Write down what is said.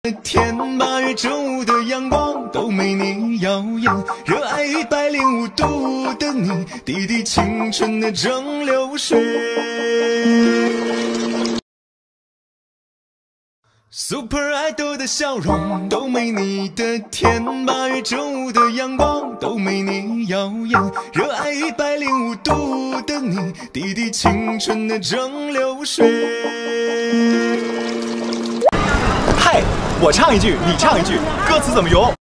天8月正午的阳光都没你耀眼，热爱105度的你，滴滴青春的蒸馏水。Super Idol 的笑容都没你的甜，8月正午的阳光都没你耀眼，热爱105度的你，滴滴青春的蒸馏水。 嗨，我唱一句，你唱一句，歌词怎么用？